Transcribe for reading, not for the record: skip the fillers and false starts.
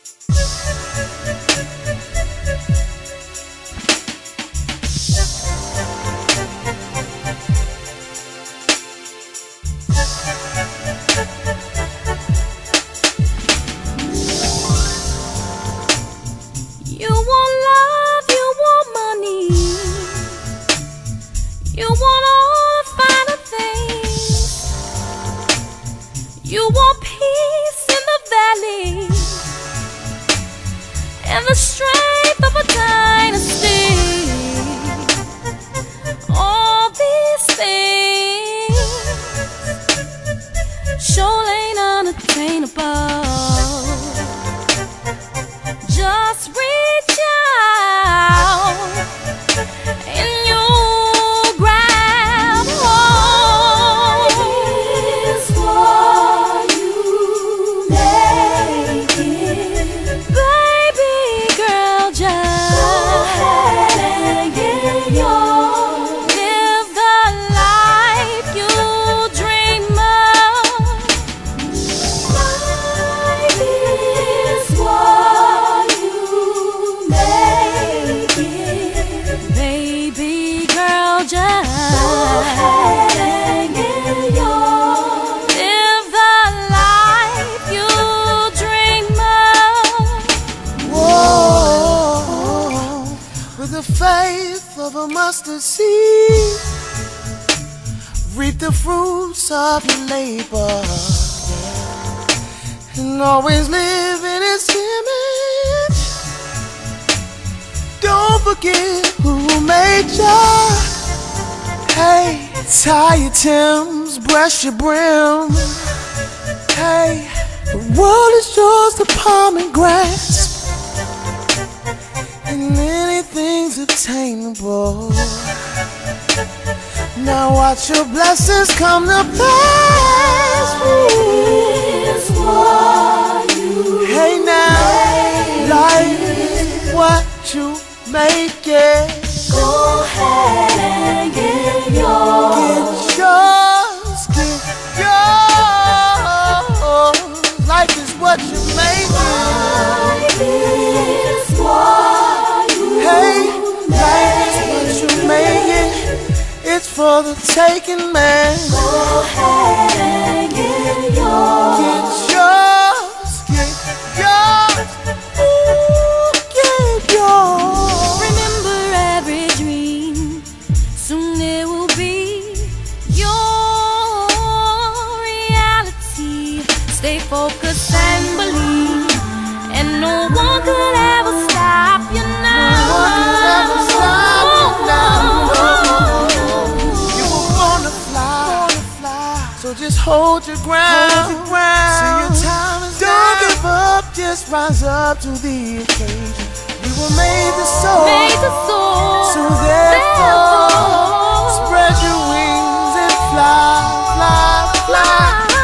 You want love, you want money, you want all the finer things, you want peace in the valley and the strength of a dynasty. All these things sure ain't unattainable. Just reach out and you'll grab hold. Is what you make it. Baby girl, just go ahead and get yours. Live the life you dream of. Life is what baby girl, just go ahead and get yours. Live the life you dream of. Whoa, with the faith of a mustard seed, reap the fruits of your labor, and always live in His image. Don't forget who made ya. Hey, tie your Timbs, brush your brim. Hey, the world is yours to palm and grasp, and anything's obtainable. Now watch your blessings come to pass. Is what you Hey now, life is what you make it. go ahead and get yours. Get yours, get yours. Life is what you make it. Life is what you Hey, life is what you make it. It's for the taking, man. go ahead and get yours. Get yours, get yours. Ooh, get yours. Remember every dream, soon it will be your reality. Stay focused and believe, and no one could ever stop you now. No one could ever stop you now. You were born to fly, so just hold your ground. See your time is Don't give up, just rise up to the occasion. We were made to soar, Made to soar, so therefore spread your wings and fly, fly, fly.